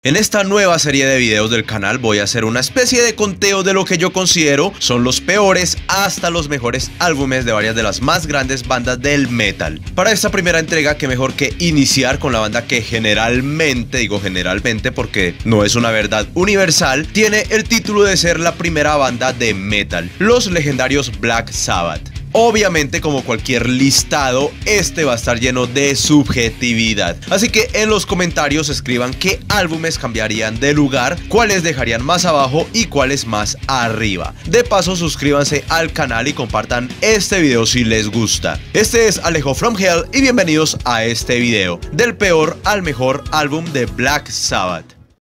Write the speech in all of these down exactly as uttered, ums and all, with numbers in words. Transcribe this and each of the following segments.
En esta nueva serie de videos del canal voy a hacer una especie de conteo de lo que yo considero son los peores hasta los mejores álbumes de varias de las más grandes bandas del metal. Para esta primera entrega, qué mejor que iniciar con la banda que generalmente, digo generalmente porque no es una verdad universal, tiene el título de ser la primera banda de metal, los legendarios Black Sabbath. Obviamente, como cualquier listado, este va a estar lleno de subjetividad. Así que en los comentarios escriban qué álbumes cambiarían de lugar, cuáles dejarían más abajo y cuáles más arriba. De paso, suscríbanse al canal y compartan este video si les gusta. Este es Alejo from Hell y bienvenidos a este video, del peor al mejor álbum de Black Sabbath.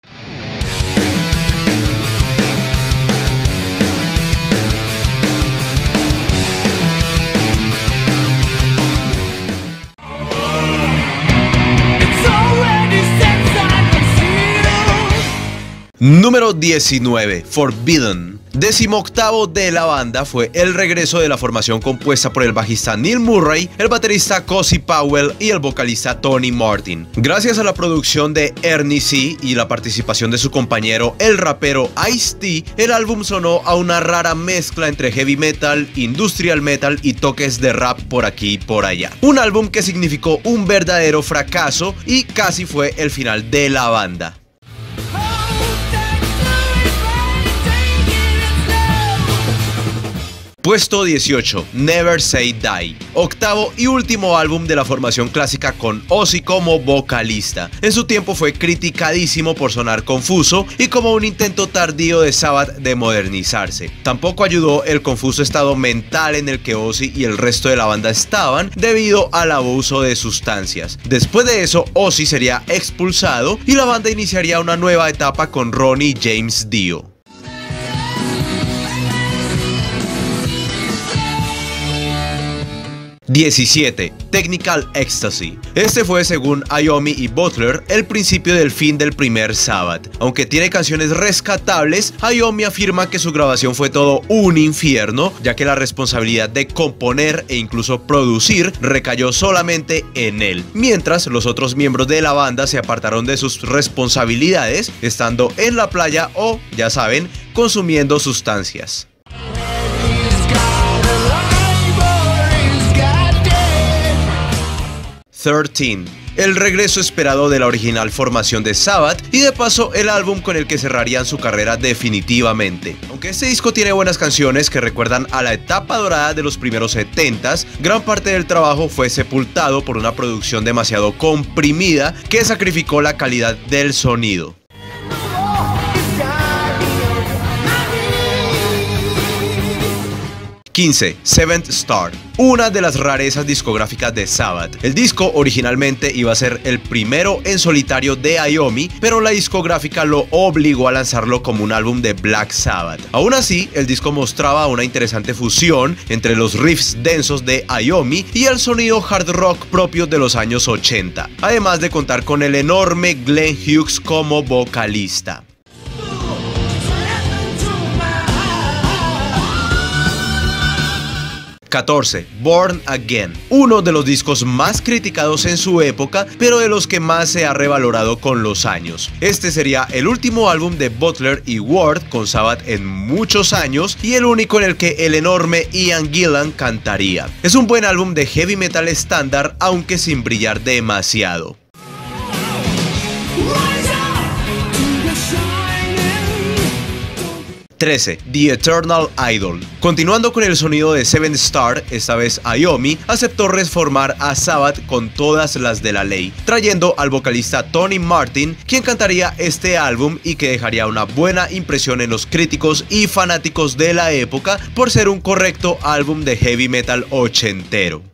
Número diecinueve. Forbidden. Decimoctavo de la banda fue el regreso de la formación compuesta por el bajista Neil Murray, el baterista Cozy Powell y el vocalista Tony Martin. Gracias a la producción de Ernie C y la participación de su compañero el rapero Ice-T, el álbum sonó a una rara mezcla entre heavy metal, industrial metal y toques de rap por aquí y por allá. Un álbum que significó un verdadero fracaso y casi fue el final de la banda. Puesto dieciocho. Never Say Die. Octavo y último álbum de la formación clásica con Ozzy como vocalista. En su tiempo fue criticadísimo por sonar confuso y como un intento tardío de Sabbath de modernizarse. Tampoco ayudó el confuso estado mental en el que Ozzy y el resto de la banda estaban debido al abuso de sustancias. Después de eso, Ozzy sería expulsado y la banda iniciaría una nueva etapa con Ronnie James Dio. diecisiete. Technical Ecstasy. Este fue, según Iommi y Butler, el principio del fin del primer Sabbath. Aunque tiene canciones rescatables, Iommi afirma que su grabación fue todo un infierno, ya que la responsabilidad de componer e incluso producir recayó solamente en él, mientras los otros miembros de la banda se apartaron de sus responsabilidades, estando en la playa o, ya saben, consumiendo sustancias. trece. El regreso esperado de la original formación de Sabbath y de paso el álbum con el que cerrarían su carrera definitivamente. Aunque este disco tiene buenas canciones que recuerdan a la etapa dorada de los primeros setentas, gran parte del trabajo fue sepultado por una producción demasiado comprimida que sacrificó la calidad del sonido. quince. Seventh Star. Una de las rarezas discográficas de Sabbath. El disco originalmente iba a ser el primero en solitario de Iommi, pero la discográfica lo obligó a lanzarlo como un álbum de Black Sabbath. Aún así, el disco mostraba una interesante fusión entre los riffs densos de Iommi y el sonido hard rock propio de los años ochenta, además de contar con el enorme Glenn Hughes como vocalista. catorce. Born Again. Uno de los discos más criticados en su época, pero de los que más se ha revalorado con los años. Este sería el último álbum de Butler y Ward con Sabbath en muchos años y el único en el que el enorme Ian Gillan cantaría. Es un buen álbum de heavy metal estándar, aunque sin brillar demasiado. trece. The Eternal Idol. Continuando con el sonido de Seventh Star, esta vez Iommi aceptó reformar a Sabbath con todas las de la ley, trayendo al vocalista Tony Martin, quien cantaría este álbum y que dejaría una buena impresión en los críticos y fanáticos de la época por ser un correcto álbum de heavy metal ochentero.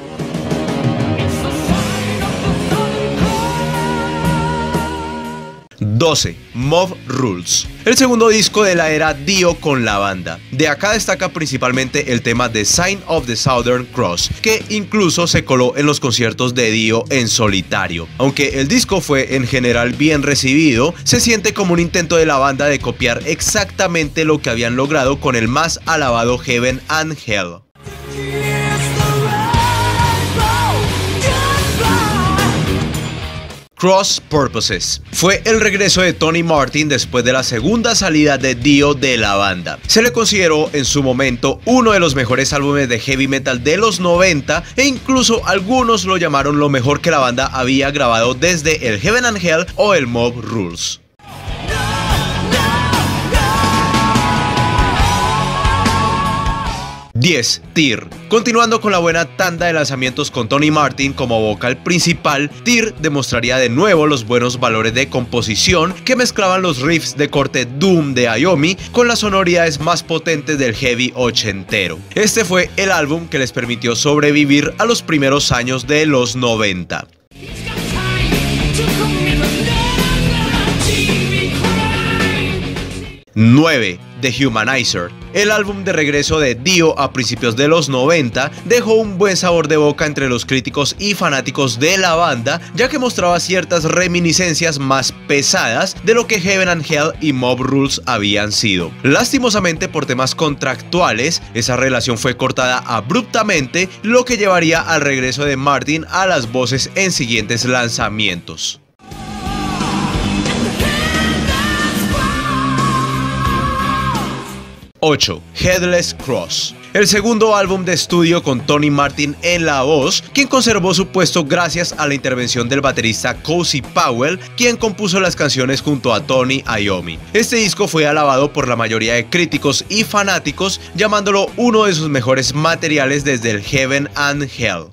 doce. Mob Rules. El segundo disco de la era Dio con la banda. De acá destaca principalmente el tema The Sign of the Southern Cross, que incluso se coló en los conciertos de Dio en solitario. Aunque el disco fue en general bien recibido, se siente como un intento de la banda de copiar exactamente lo que habían logrado con el más alabado Heaven and Hell. Cross Purposes. Fue el regreso de Tony Martin después de la segunda salida de Dio de la banda. Se le consideró en su momento uno de los mejores álbumes de heavy metal de los noventa e incluso algunos lo llamaron lo mejor que la banda había grabado desde el Heaven and Hell o el Mob Rules. diez. Tyr. Continuando con la buena tanda de lanzamientos con Tony Martin como vocal principal, Tyr demostraría de nuevo los buenos valores de composición que mezclaban los riffs de corte doom de Iommi con las sonoridades más potentes del heavy ochentero. Este fue el álbum que les permitió sobrevivir a los primeros años de los noventa. nueve. The Humanizer. El álbum de regreso de Dio a principios de los noventa dejó un buen sabor de boca entre los críticos y fanáticos de la banda, ya que mostraba ciertas reminiscencias más pesadas de lo que Heaven and Hell y Mob Rules habían sido. Lastimosamente, por temas contractuales, esa relación fue cortada abruptamente, lo que llevaría al regreso de Martin a las voces en siguientes lanzamientos. ocho. Headless Cross. El segundo álbum de estudio con Tony Martin en la voz, quien conservó su puesto gracias a la intervención del baterista Cozy Powell, quien compuso las canciones junto a Tony Iommi. Este disco fue alabado por la mayoría de críticos y fanáticos, llamándolo uno de sus mejores materiales desde el Heaven and Hell.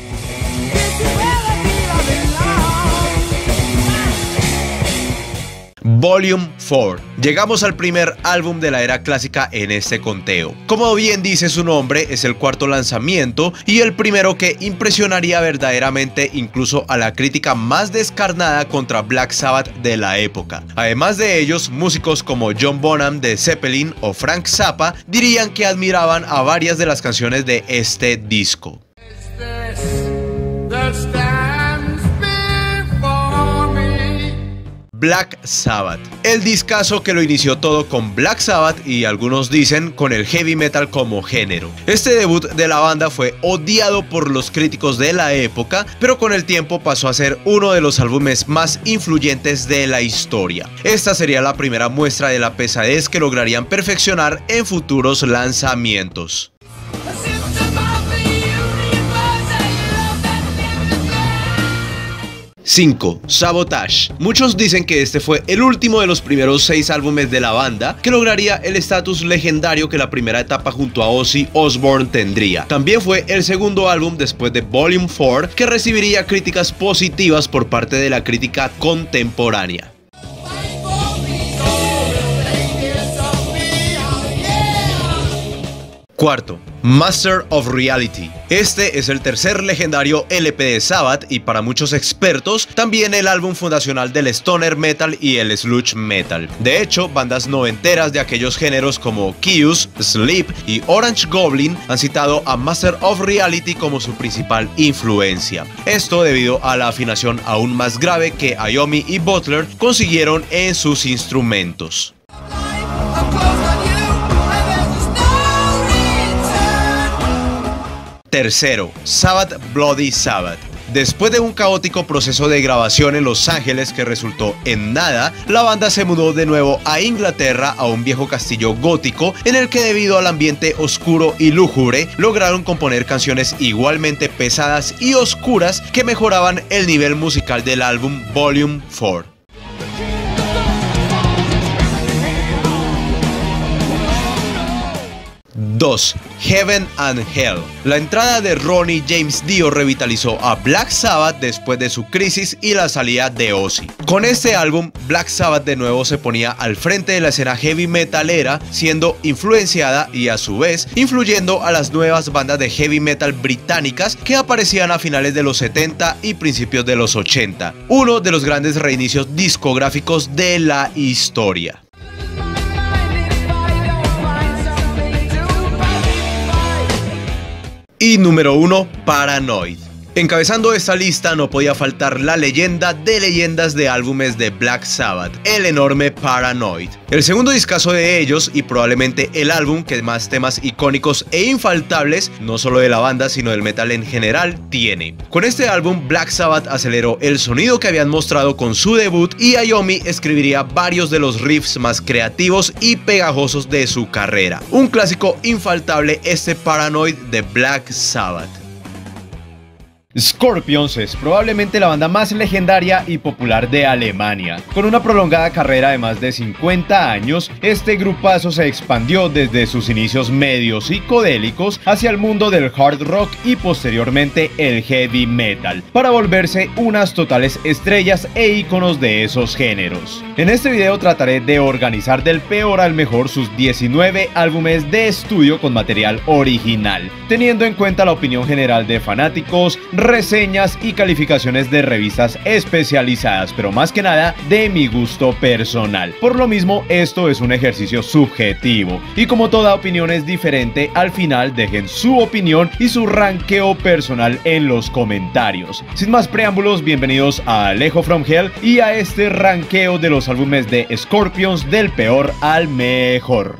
Volume cuatro. Llegamos al primer álbum de la era clásica en este conteo. Como bien dice su nombre, es el cuarto lanzamiento y el primero que impresionaría verdaderamente incluso a la crítica más descarnada contra Black Sabbath de la época. Además de ellos, músicos como John Bonham de Zeppelin o Frank Zappa dirían que admiraban a varias de las canciones de este disco. Black Sabbath. El discazo que lo inició todo con Black Sabbath y algunos dicen con el heavy metal como género. Este debut de la banda fue odiado por los críticos de la época, pero con el tiempo pasó a ser uno de los álbumes más influyentes de la historia. Esta sería la primera muestra de la pesadez que lograrían perfeccionar en futuros lanzamientos. cinco. Sabotage. Muchos dicen que este fue el último de los primeros seis álbumes de la banda que lograría el estatus legendario que la primera etapa junto a Ozzy Osbourne tendría. También fue el segundo álbum después de Volume cuatro que recibiría críticas positivas por parte de la crítica contemporánea. Cuarto, Master of Reality. Este es el tercer legendario L P de Sabbath y para muchos expertos también el álbum fundacional del stoner metal y el sludge metal. De hecho, bandas noventeras de aquellos géneros como Kiss, Sleep y Orange Goblin han citado a Master of Reality como su principal influencia. Esto debido a la afinación aún más grave que Iommi y Butler consiguieron en sus instrumentos. Tercero, Sabbath Bloody Sabbath. Después de un caótico proceso de grabación en Los Ángeles que resultó en nada, la banda se mudó de nuevo a Inglaterra a un viejo castillo gótico en el que debido al ambiente oscuro y lúgubre lograron componer canciones igualmente pesadas y oscuras que mejoraban el nivel musical del álbum Volume cuatro. dos. Heaven and Hell. La entrada de Ronnie James Dio revitalizó a Black Sabbath después de su crisis y la salida de Ozzy. Con este álbum, Black Sabbath de nuevo se ponía al frente de la escena heavy metalera, siendo influenciada y a su vez influyendo a las nuevas bandas de heavy metal británicas que aparecían a finales de los setenta y principios de los ochenta. Uno de los grandes reinicios discográficos de la historia. Y número uno, Paranoid. Encabezando esta lista no podía faltar la leyenda de leyendas de álbumes de Black Sabbath, el enorme Paranoid. El segundo discazo de ellos y probablemente el álbum que más temas icónicos e infaltables, no solo de la banda sino del metal en general, tiene. Con este álbum Black Sabbath aceleró el sonido que habían mostrado con su debut y Iommi escribiría varios de los riffs más creativos y pegajosos de su carrera. Un clásico infaltable este Paranoid de Black Sabbath. Scorpions es probablemente la banda más legendaria y popular de Alemania. Con una prolongada carrera de más de cincuenta años, este grupazo se expandió desde sus inicios medio psicodélicos hacia el mundo del hard rock y posteriormente el heavy metal, para volverse unas totales estrellas e íconos de esos géneros. En este video trataré de organizar del peor al mejor sus diecinueve álbumes de estudio con material original, teniendo en cuenta la opinión general de fanáticos, reseñas y calificaciones de revistas especializadas, pero más que nada de mi gusto personal. Por lo mismo, esto es un ejercicio subjetivo y como toda opinión es diferente, al final dejen su opinión y su ranqueo personal en los comentarios. Sin más preámbulos, bienvenidos a Alejo from Hell y a este ranqueo de los álbumes de Scorpions del peor al mejor.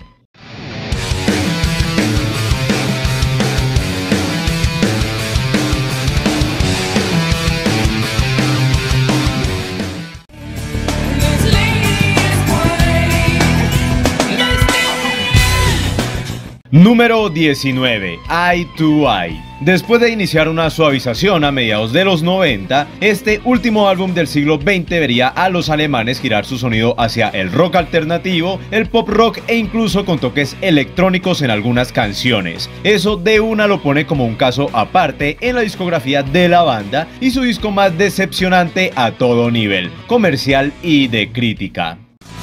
Número diecinueve. Eye to Eye. Después de iniciar una suavización a mediados de los noventa, este último álbum del siglo veinte vería a los alemanes girar su sonido hacia el rock alternativo, el pop rock e incluso con toques electrónicos en algunas canciones. Eso de una lo pone como un caso aparte en la discografía de la banda y su disco más decepcionante a todo nivel, comercial y de crítica.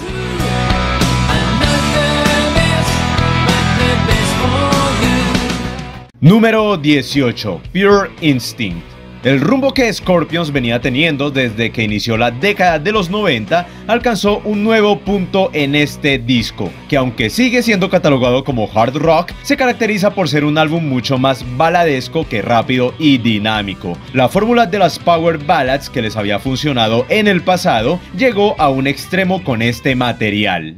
Número dieciocho. Pure Instinct. El rumbo que Scorpions venía teniendo desde que inició la década de los noventa alcanzó un nuevo punto en este disco, que aunque sigue siendo catalogado como hard rock, se caracteriza por ser un álbum mucho más baladesco que rápido y dinámico. La fórmula de las power ballads que les había funcionado en el pasado llegó a un extremo con este material.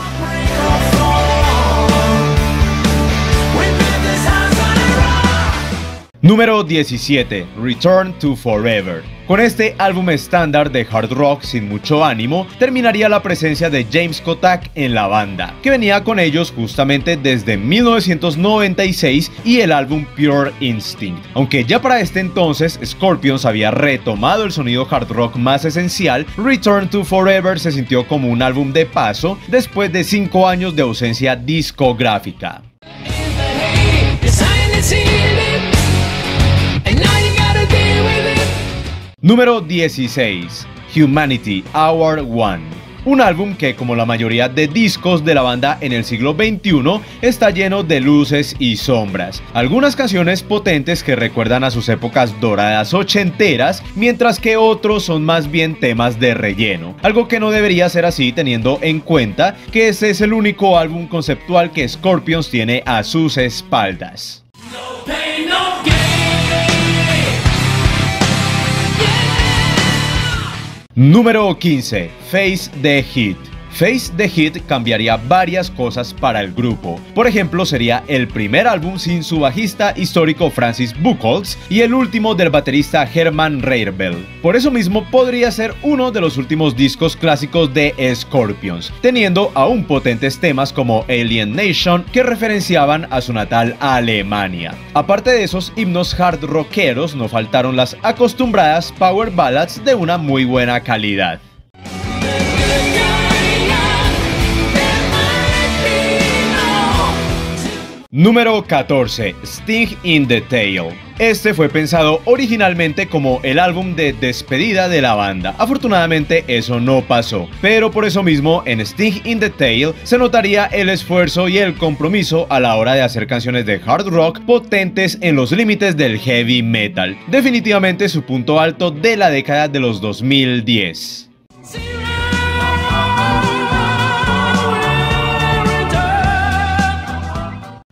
Número diecisiete. Return to Forever. Con este álbum estándar de hard rock sin mucho ánimo, terminaría la presencia de James Kottak en la banda, que venía con ellos justamente desde mil novecientos noventa y seis y el álbum Pure Instinct. Aunque ya para este entonces Scorpions había retomado el sonido hard rock más esencial, Return to Forever se sintió como un álbum de paso después de cinco años de ausencia discográfica. Número dieciséis. Humanity, Hour One. Un álbum que, como la mayoría de discos de la banda en el siglo veintiuno, está lleno de luces y sombras. Algunas canciones potentes que recuerdan a sus épocas doradas ochenteras, mientras que otros son más bien temas de relleno. Algo que no debería ser así teniendo en cuenta que este es el único álbum conceptual que Scorpions tiene a sus espaldas. No pain, no gain. Número quince. Face the Heat. Face the Heat cambiaría varias cosas para el grupo. Por ejemplo, sería el primer álbum sin su bajista histórico Francis Buchholz y el último del baterista Hermann Rarebell. Por eso mismo podría ser uno de los últimos discos clásicos de Scorpions, teniendo aún potentes temas como Alien Nation que referenciaban a su natal Alemania. Aparte de esos himnos hard rockeros, no faltaron las acostumbradas power ballads de una muy buena calidad. Número catorce. Sting in the Tail. Este fue pensado originalmente como el álbum de despedida de la banda. Afortunadamente eso no pasó, pero por eso mismo en Sting in the Tail se notaría el esfuerzo y el compromiso a la hora de hacer canciones de hard rock potentes en los límites del heavy metal. Definitivamente su punto alto de la década de los dos mil diez.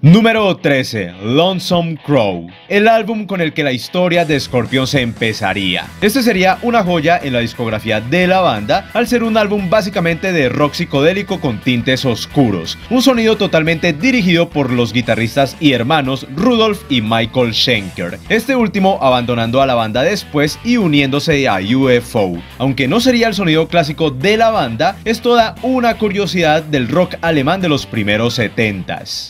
Número trece. Lonesome Crow, el álbum con el que la historia de Scorpions empezaría. Este sería una joya en la discografía de la banda, al ser un álbum básicamente de rock psicodélico con tintes oscuros, un sonido totalmente dirigido por los guitarristas y hermanos Rudolf y Michael Schenker, este último abandonando a la banda después y uniéndose a U F O. Aunque no sería el sonido clásico de la banda, es toda una curiosidad del rock alemán de los primeros setentas.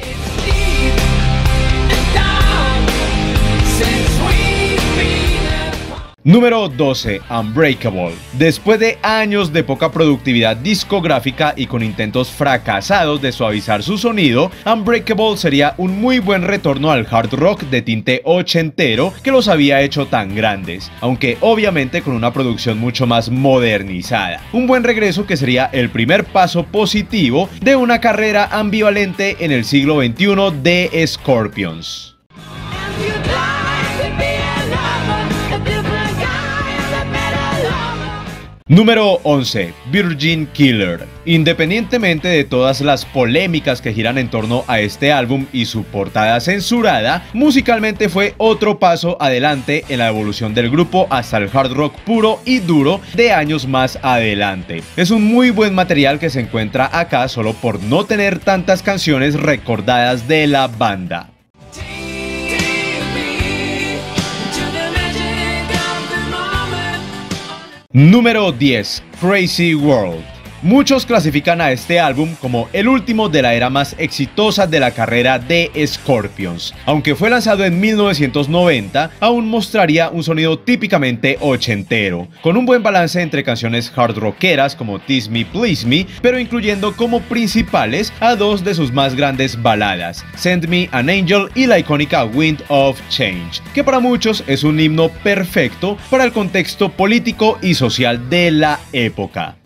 Número doce. Unbreakable. Después de años de poca productividad discográfica y con intentos fracasados de suavizar su sonido, Unbreakable sería un muy buen retorno al hard rock de tinte ochentero que los había hecho tan grandes, aunque obviamente con una producción mucho más modernizada. Un buen regreso que sería el primer paso positivo de una carrera ambivalente en el siglo veintiuno de Scorpions. Número once. Virgin Killer. Independientemente de todas las polémicas que giran en torno a este álbum y su portada censurada, musicalmente fue otro paso adelante en la evolución del grupo hasta el hard rock puro y duro de años más adelante. Es un muy buen material que se encuentra acá solo por no tener tantas canciones recordadas de la banda. Número diez. Crazy World. Muchos clasifican a este álbum como el último de la era más exitosa de la carrera de Scorpions. Aunque fue lanzado en mil novecientos noventa, aún mostraría un sonido típicamente ochentero, con un buen balance entre canciones hard rockeras como Tease Me Please Me, pero incluyendo como principales a dos de sus más grandes baladas, Send Me an Angel y la icónica Wind of Change, que para muchos es un himno perfecto para el contexto político y social de la época.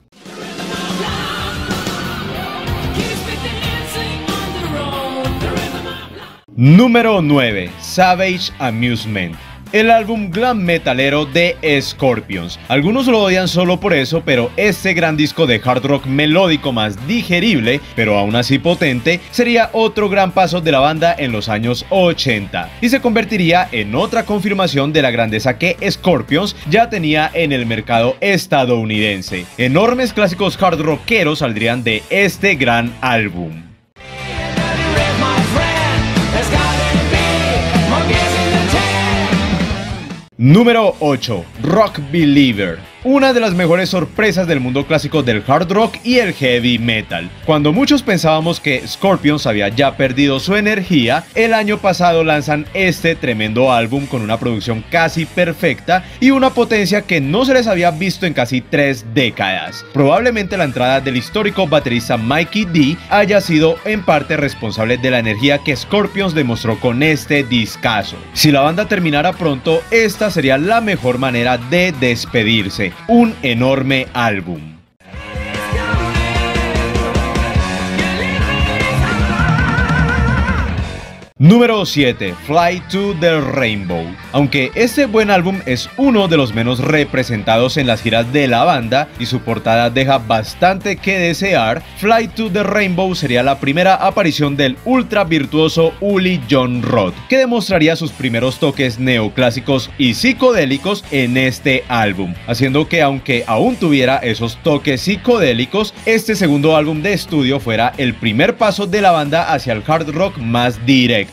Número nueve. Savage Amusement. El álbum glam metalero de Scorpions. Algunos lo odian solo por eso, pero este gran disco de hard rock melódico más digerible, pero aún así potente, sería otro gran paso de la banda en los años ochenta, y se convertiría en otra confirmación de la grandeza que Scorpions ya tenía en el mercado estadounidense. Enormes clásicos hard rockeros saldrían de este gran álbum. Número ocho. Rock Believer. Una de las mejores sorpresas del mundo clásico del hard rock y el heavy metal. Cuando muchos pensábamos que Scorpions había ya perdido su energía, el año pasado lanzan este tremendo álbum con una producción casi perfecta y una potencia que no se les había visto en casi tres décadas. Probablemente la entrada del histórico baterista Mikey D haya sido en parte responsable de la energía que Scorpions demostró con este discazo. Si la banda terminara pronto, esta sería la mejor manera de despedirse. Un enorme álbum. Número siete. Fly to the Rainbow. Aunque este buen álbum es uno de los menos representados en las giras de la banda y su portada deja bastante que desear, Fly to the Rainbow sería la primera aparición del ultra virtuoso Uli Jon Roth, que demostraría sus primeros toques neoclásicos y psicodélicos en este álbum, haciendo que aunque aún tuviera esos toques psicodélicos, este segundo álbum de estudio fuera el primer paso de la banda hacia el hard rock más directo.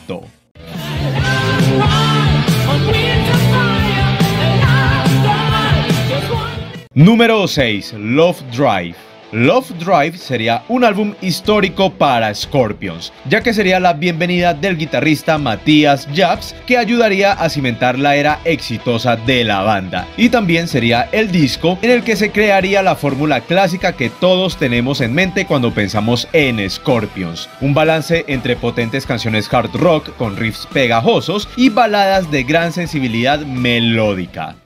Número seis. Love Drive. Love Drive sería un álbum histórico para Scorpions, ya que sería la bienvenida del guitarrista Matthias Jabs, que ayudaría a cimentar la era exitosa de la banda, y también sería el disco en el que se crearía la fórmula clásica que todos tenemos en mente cuando pensamos en Scorpions, un balance entre potentes canciones hard rock con riffs pegajosos y baladas de gran sensibilidad melódica.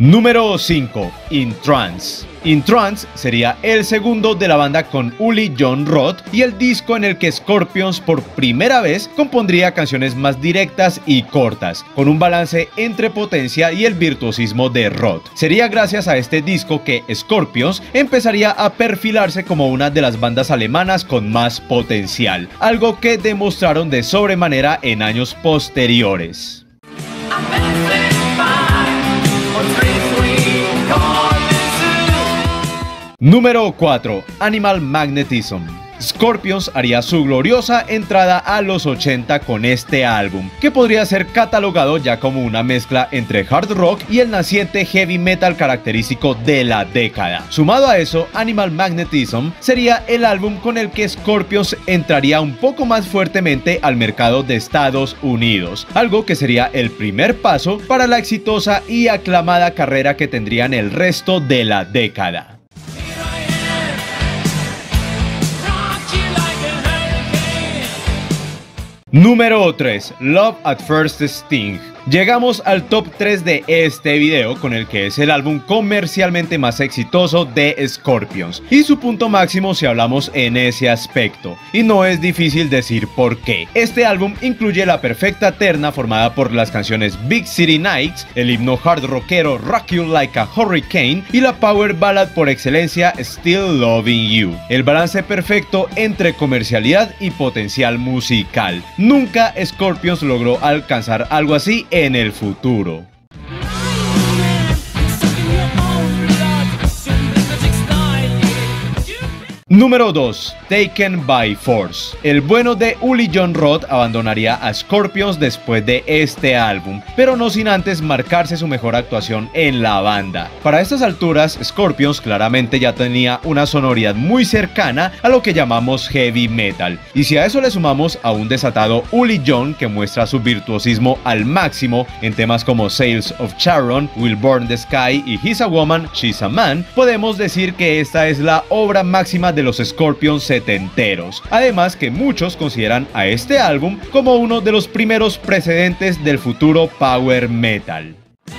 Número cinco. In Trance. In Trance sería el segundo de la banda con Uli Jon Roth y el disco en el que Scorpions por primera vez compondría canciones más directas y cortas, con un balance entre potencia y el virtuosismo de Roth. Sería gracias a este disco que Scorpions empezaría a perfilarse como una de las bandas alemanas con más potencial, algo que demostraron de sobremanera en años posteriores. Número cuatro. Animal Magnetism. Scorpions haría su gloriosa entrada a los ochenta con este álbum, que podría ser catalogado ya como una mezcla entre hard rock y el naciente heavy metal característico de la década. Sumado a eso, Animal Magnetism sería el álbum con el que Scorpions entraría un poco más fuertemente al mercado de Estados Unidos, algo que sería el primer paso para la exitosa y aclamada carrera que tendrían el resto de la década. Número tres. Love at First Sting. Llegamos al top tres de este video, con el que es el álbum comercialmente más exitoso de Scorpions, y su punto máximo si hablamos en ese aspecto, y no es difícil decir por qué. Este álbum incluye la perfecta terna formada por las canciones Big City Nights, el himno hard rockero Rock You Like a Hurricane y la power ballad por excelencia Still Loving You. El balance perfecto entre comercialidad y potencial musical. Nunca Scorpions logró alcanzar algo así en el futuro. Número dos. Taken by Force. El bueno de Uli Jon Roth abandonaría a Scorpions después de este álbum, pero no sin antes marcarse su mejor actuación en la banda. Para estas alturas, Scorpions claramente ya tenía una sonoridad muy cercana a lo que llamamos heavy metal, y si a eso le sumamos a un desatado Uli Jon que muestra su virtuosismo al máximo en temas como Sails of Charon, Will Burn the Sky y He's a Woman, She's a Man, podemos decir que esta es la obra máxima de los Scorpions setenteros. Además que muchos consideran a este álbum como uno de los primeros precedentes del futuro power metal.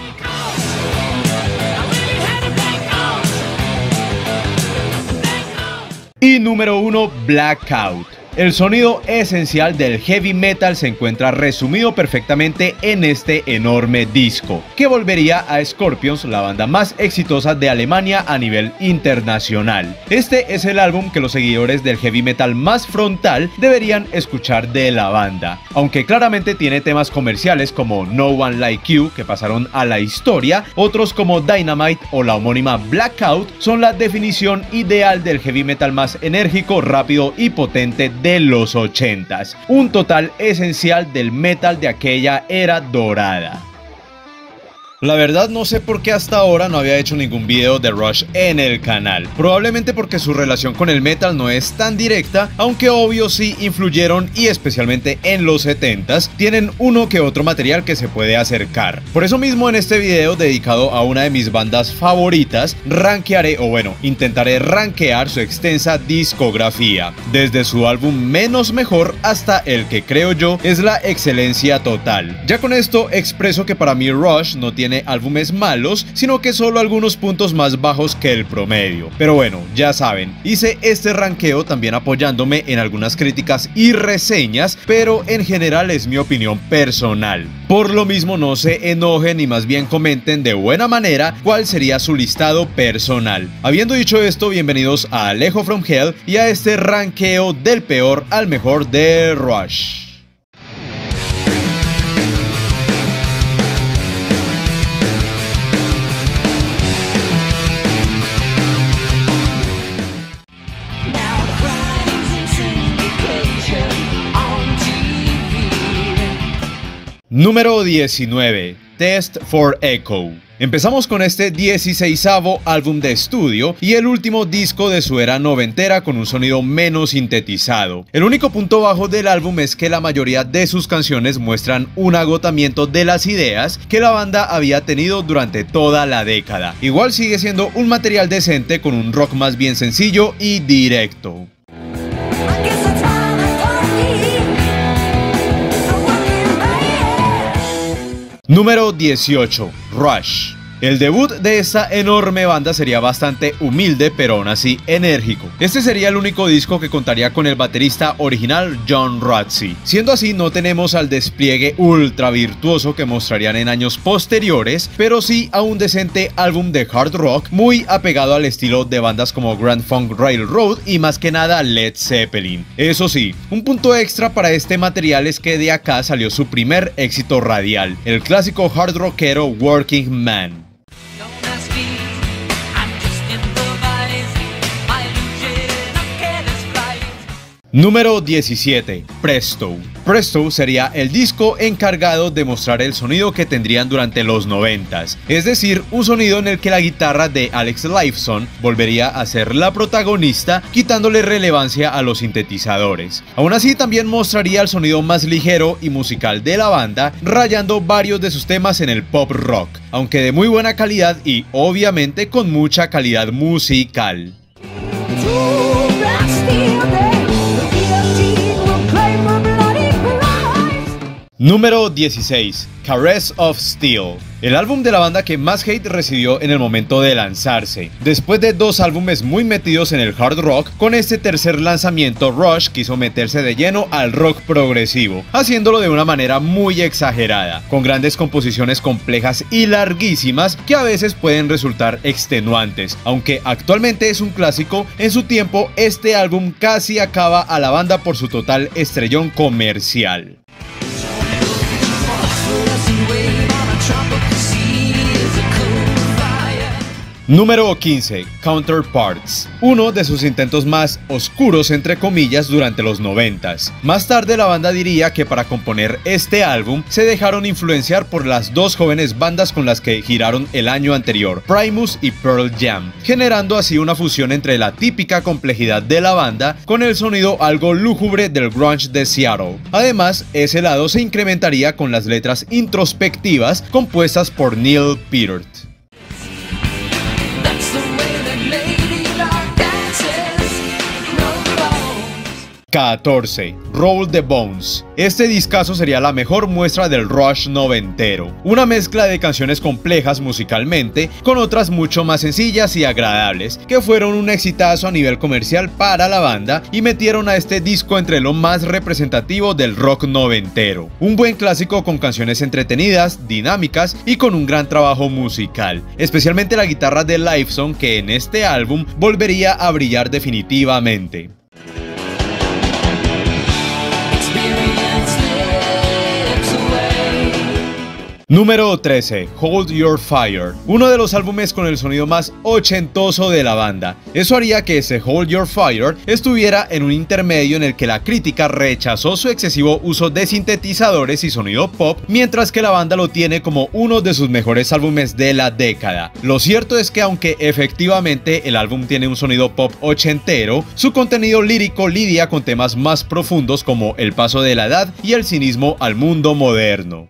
Y número uno. Blackout. El sonido esencial del heavy metal se encuentra resumido perfectamente en este enorme disco, que volvería a Scorpions la banda más exitosa de Alemania a nivel internacional. Este es el álbum que los seguidores del heavy metal más frontal deberían escuchar de la banda, aunque claramente tiene temas comerciales como No One Like You, que pasaron a la historia. Otros como Dynamite o la homónima Blackout son la definición ideal del heavy metal más enérgico, rápido y potente de los ochentas, un total esencial del metal de aquella era dorada. La verdad no sé por qué hasta ahora no había hecho ningún video de Rush en el canal. Probablemente porque su relación con el metal no es tan directa, aunque obvio sí influyeron, y especialmente en los setentas tienen uno que otro material que se puede acercar. Por eso mismo en este video dedicado a una de mis bandas favoritas, rankearé, o bueno, intentaré rankear su extensa discografía, desde su álbum menos mejor hasta el que creo yo es la excelencia total. Ya con esto expreso que para mí Rush no tiene álbumes malos, sino que solo algunos puntos más bajos que el promedio. Pero bueno, ya saben, hice este ranqueo también apoyándome en algunas críticas y reseñas, pero en general es mi opinión personal. Por lo mismo no se enojen y más bien comenten de buena manera cuál sería su listado personal. Habiendo dicho esto, bienvenidos a Alejo from Hell y a este ranqueo del peor al mejor de Rush. Número diecinueve. Test for Echo. Empezamos con este dieciseisavo álbum de estudio y el último disco de su era noventera con un sonido menos sintetizado. El único punto bajo del álbum es que la mayoría de sus canciones muestran un agotamiento de las ideas que la banda había tenido durante toda la década. Igual sigue siendo un material decente con un rock más bien sencillo y directo. Número dieciocho. Rush. El debut de esta enorme banda sería bastante humilde, pero aún así enérgico. Este sería el único disco que contaría con el baterista original John Rutsey. Siendo así, no tenemos al despliegue ultra virtuoso que mostrarían en años posteriores, pero sí a un decente álbum de hard rock muy apegado al estilo de bandas como Grand Funk Railroad y más que nada Led Zeppelin. Eso sí, un punto extra para este material es que de acá salió su primer éxito radial, el clásico hard rockero Working Man. Número diecisiete. Presto. Presto sería el disco encargado de mostrar el sonido que tendrían durante los noventas, es decir, un sonido en el que la guitarra de Alex Lifeson volvería a ser la protagonista, quitándole relevancia a los sintetizadores. Aún así, también mostraría el sonido más ligero y musical de la banda, rayando varios de sus temas en el pop rock, aunque de muy buena calidad y obviamente con mucha calidad musical. Número dieciséis. Caress of Steel. El álbum de la banda que más hate recibió en el momento de lanzarse. Después de dos álbumes muy metidos en el hard rock, con este tercer lanzamiento Rush quiso meterse de lleno al rock progresivo, haciéndolo de una manera muy exagerada, con grandes composiciones complejas y larguísimas que a veces pueden resultar extenuantes. Aunque actualmente es un clásico, en su tiempo este álbum casi acaba a la banda por su total estrellón comercial. Número quince. Counterparts. Uno de sus intentos más oscuros entre comillas durante los noventas. Más tarde la banda diría que para componer este álbum se dejaron influenciar por las dos jóvenes bandas con las que giraron el año anterior, Primus y Pearl Jam, generando así una fusión entre la típica complejidad de la banda con el sonido algo lúgubre del grunge de Seattle. Además, ese lado se incrementaría con las letras introspectivas compuestas por Neil Peart. catorce. Roll the Bones. Este discazo sería la mejor muestra del Rush noventero. Una mezcla de canciones complejas musicalmente con otras mucho más sencillas y agradables, que fueron un exitazo a nivel comercial para la banda y metieron a este disco entre lo más representativo del rock noventero. Un buen clásico con canciones entretenidas, dinámicas y con un gran trabajo musical, especialmente la guitarra de Lifeson, que en este álbum volvería a brillar definitivamente. Número trece. Hold Your Fire. Uno de los álbumes con el sonido más ochentoso de la banda. Eso haría que ese Hold Your Fire estuviera en un intermedio en el que la crítica rechazó su excesivo uso de sintetizadores y sonido pop, mientras que la banda lo tiene como uno de sus mejores álbumes de la década. Lo cierto es que aunque efectivamente el álbum tiene un sonido pop ochentero, su contenido lírico lidia con temas más profundos como el paso de la edad y el cinismo al mundo moderno.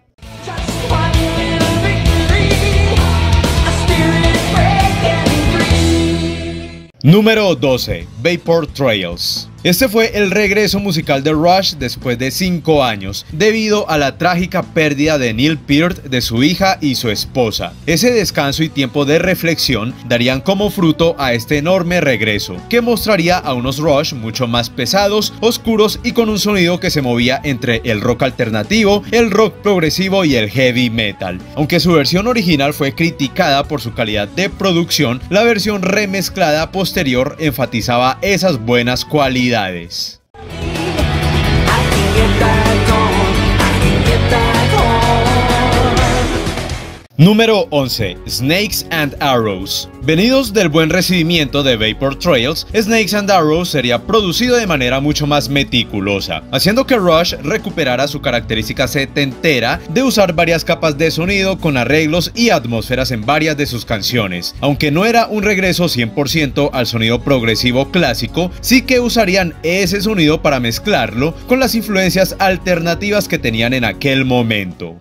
Número doce. Vapor Trails. Este fue el regreso musical de Rush después de cinco años, debido a la trágica pérdida de Neil Peart de su hija y su esposa. Ese descanso y tiempo de reflexión darían como fruto a este enorme regreso, que mostraría a unos Rush mucho más pesados, oscuros y con un sonido que se movía entre el rock alternativo, el rock progresivo y el heavy metal. Aunque su versión original fue criticada por su calidad de producción, la versión remezclada posterior enfatizaba esas buenas cualidades. Número once. Snakes and Arrows. Venidos del buen recibimiento de Vapor Trails, Snakes and Arrows sería producido de manera mucho más meticulosa, haciendo que Rush recuperara su característica setentera de usar varias capas de sonido con arreglos y atmósferas en varias de sus canciones. Aunque no era un regreso cien por ciento al sonido progresivo clásico, sí que usarían ese sonido para mezclarlo con las influencias alternativas que tenían en aquel momento.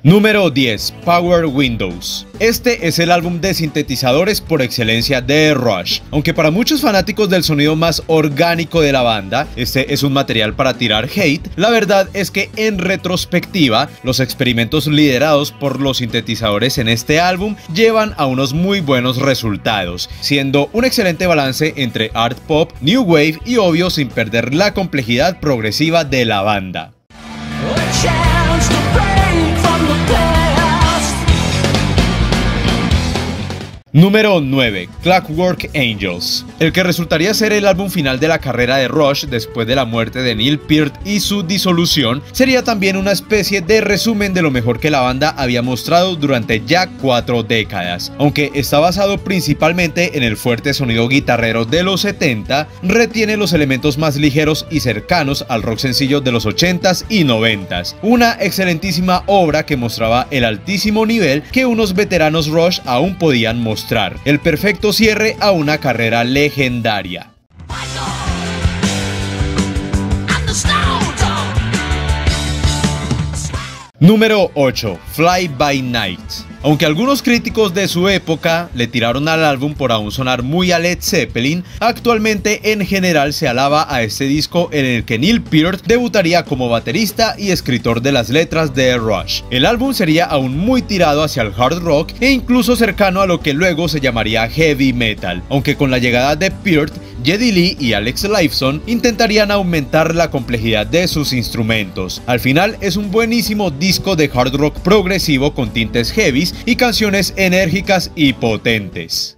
Número diez. Power Windows. Este es el álbum de sintetizadores por excelencia de Rush. Aunque para muchos fanáticos del sonido más orgánico de la banda, este es un material para tirar hate, la verdad es que en retrospectiva, los experimentos liderados por los sintetizadores en este álbum llevan a unos muy buenos resultados, siendo un excelente balance entre art pop, new wave y obvio sin perder la complejidad progresiva de la banda. Número nueve. Clockwork Angels. El que resultaría ser el álbum final de la carrera de Rush después de la muerte de Neil Peart y su disolución, sería también una especie de resumen de lo mejor que la banda había mostrado durante ya cuatro décadas. Aunque está basado principalmente en el fuerte sonido guitarrero de los setenta, retiene los elementos más ligeros y cercanos al rock sencillo de los ochentas y noventas. Una excelentísima obra que mostraba el altísimo nivel que unos veteranos Rush aún podían mostrar. El perfecto cierre a una carrera legendaria. Número ocho. Fly By Night. Aunque algunos críticos de su época le tiraron al álbum por aún sonar muy a Led Zeppelin, actualmente en general se alaba a este disco en el que Neil Peart debutaría como baterista y escritor de las letras de Rush. El álbum sería aún muy tirado hacia el hard rock e incluso cercano a lo que luego se llamaría heavy metal, aunque con la llegada de Peart, Geddy Lee y Alex Lifeson intentarían aumentar la complejidad de sus instrumentos. Al final es un buenísimo disco de hard rock progresivo con tintes heavies y canciones enérgicas y potentes.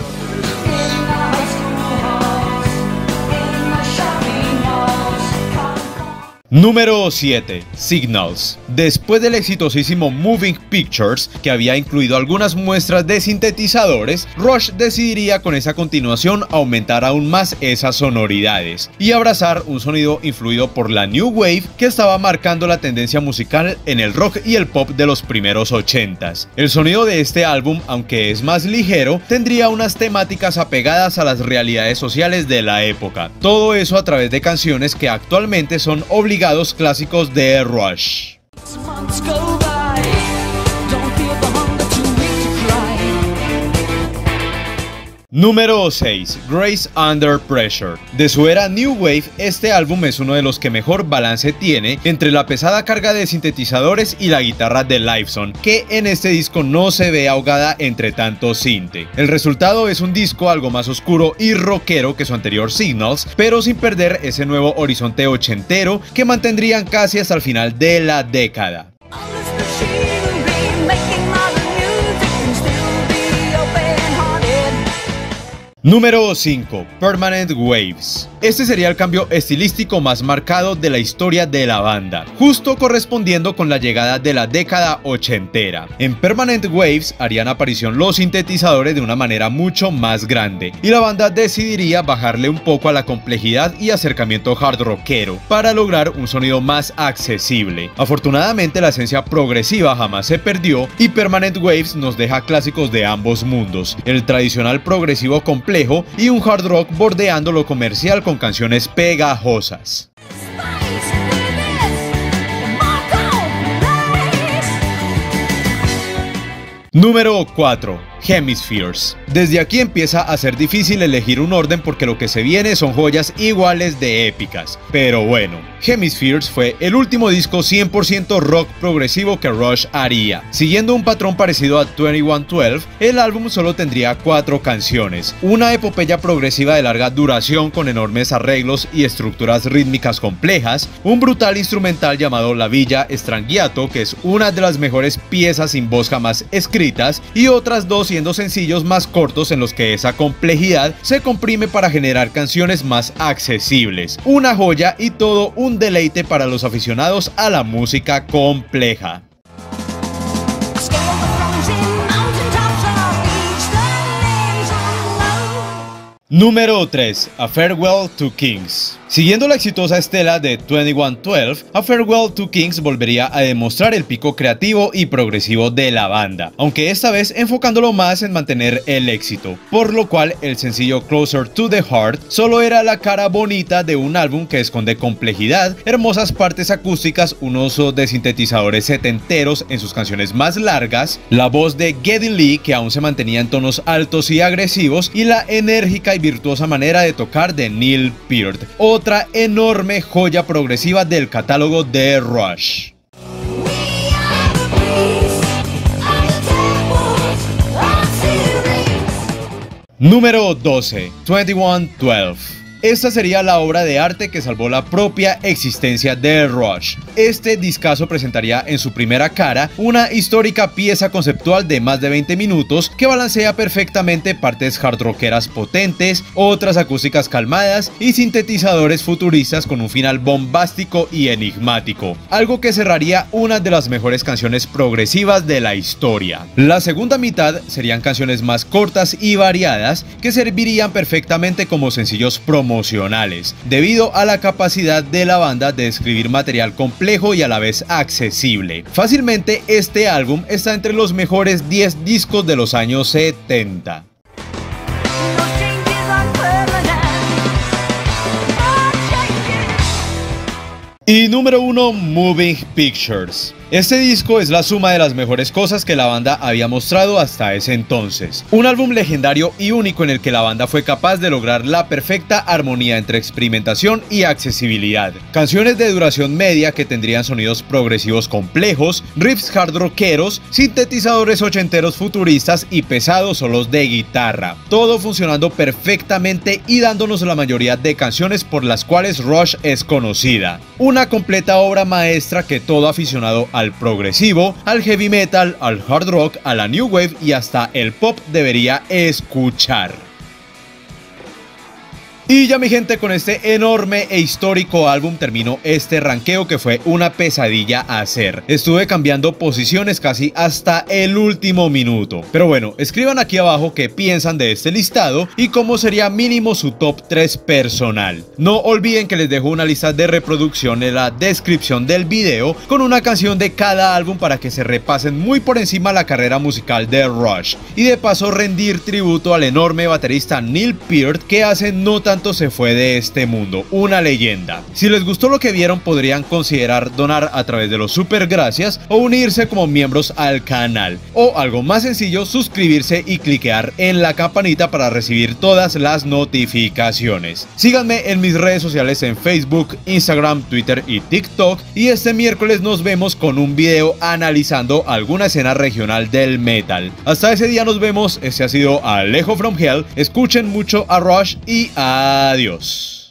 Número siete. Signals. Después del exitosísimo Moving Pictures, que había incluido algunas muestras de sintetizadores, Rush decidiría con esa continuación aumentar aún más esas sonoridades y abrazar un sonido influido por la New Wave que estaba marcando la tendencia musical en el rock y el pop de los primeros ochentas. El sonido de este álbum, aunque es más ligero, tendría unas temáticas apegadas a las realidades sociales de la época. Todo eso a través de canciones que actualmente son obligadas clásicos de Rush. Número seis. Grace Under Pressure. De su era New Wave, este álbum es uno de los que mejor balance tiene entre la pesada carga de sintetizadores y la guitarra de Lifeson, que en este disco no se ve ahogada entre tanto sinte. El resultado es un disco algo más oscuro y rockero que su anterior Signals, pero sin perder ese nuevo horizonte ochentero que mantendrían casi hasta el final de la década. Número cinco. Permanent Waves. Este sería el cambio estilístico más marcado de la historia de la banda, justo correspondiendo con la llegada de la década ochentera. En Permanent Waves harían aparición los sintetizadores de una manera mucho más grande, y la banda decidiría bajarle un poco a la complejidad y acercamiento hard rockero para lograr un sonido más accesible. Afortunadamente la esencia progresiva jamás se perdió y Permanent Waves nos deja clásicos de ambos mundos, el tradicional progresivo complejo y un hard rock bordeando lo comercial con canciones pegajosas. Número cuatro. Hemispheres. Desde aquí empieza a ser difícil elegir un orden porque lo que se viene son joyas iguales de épicas. Pero bueno, Hemispheres fue el último disco cien por ciento rock progresivo que Rush haría. Siguiendo un patrón parecido a veintiuno doce, el álbum solo tendría cuatro canciones, una epopeya progresiva de larga duración con enormes arreglos y estructuras rítmicas complejas, un brutal instrumental llamado La Villa Strangiato, que es una de las mejores piezas sin voz jamás escritas, y otras dos siendo sencillos más cortos en los que esa complejidad se comprime para generar canciones más accesibles. Una joya y todo un deleite para los aficionados a la música compleja. Número tres. A Farewell to Kings. Siguiendo la exitosa estela de veintiuno doce, A Farewell to Kings volvería a demostrar el pico creativo y progresivo de la banda, aunque esta vez enfocándolo más en mantener el éxito, por lo cual el sencillo Closer to the Heart solo era la cara bonita de un álbum que esconde complejidad, hermosas partes acústicas, un uso de sintetizadores setenteros en sus canciones más largas, la voz de Geddy Lee que aún se mantenía en tonos altos y agresivos, y la enérgica y virtuosa manera de tocar de Neil Peart, otra enorme joya progresiva del catálogo de Rush. Número doce. veintiuno doce. Esta sería la obra de arte que salvó la propia existencia de Rush. Este discazo presentaría en su primera cara una histórica pieza conceptual de más de veinte minutos que balancea perfectamente partes hard rockeras potentes, otras acústicas calmadas y sintetizadores futuristas con un final bombástico y enigmático, algo que cerraría una de las mejores canciones progresivas de la historia. La segunda mitad serían canciones más cortas y variadas que servirían perfectamente como sencillos promocionales emocionales, debido a la capacidad de la banda de escribir material complejo y a la vez accesible. Fácilmente este álbum está entre los mejores diez discos de los años setenta. Y número uno, Moving Pictures. Este disco es la suma de las mejores cosas que la banda había mostrado hasta ese entonces. Un álbum legendario y único en el que la banda fue capaz de lograr la perfecta armonía entre experimentación y accesibilidad. Canciones de duración media que tendrían sonidos progresivos complejos, riffs hard rockeros, sintetizadores ochenteros futuristas y pesados solos de guitarra. Todo funcionando perfectamente y dándonos la mayoría de canciones por las cuales Rush es conocida. Una completa obra maestra que todo aficionado al progresivo, al heavy metal, al hard rock, a la new wave y hasta el pop debería escuchar. Y ya mi gente, con este enorme e histórico álbum terminó este ranqueo que fue una pesadilla hacer. Estuve cambiando posiciones casi hasta el último minuto. Pero bueno, escriban aquí abajo qué piensan de este listado y cómo sería mínimo su top tres personal. No olviden que les dejo una lista de reproducción en la descripción del video con una canción de cada álbum para que se repasen muy por encima la carrera musical de Rush. Y de paso rendir tributo al enorme baterista Neil Peart, que hace no tanto se fue de este mundo, una leyenda. Si les gustó lo que vieron, podrían considerar donar a través de los super gracias o unirse como miembros al canal, o algo más sencillo, suscribirse y cliquear en la campanita para recibir todas las notificaciones. Síganme en mis redes sociales en Facebook, Instagram, Twitter y TikTok, y este miércoles nos vemos con un video analizando alguna escena regional del metal. Hasta ese día nos vemos. Este ha sido Alejo from Hell. Escuchen mucho a Rush y a Adiós.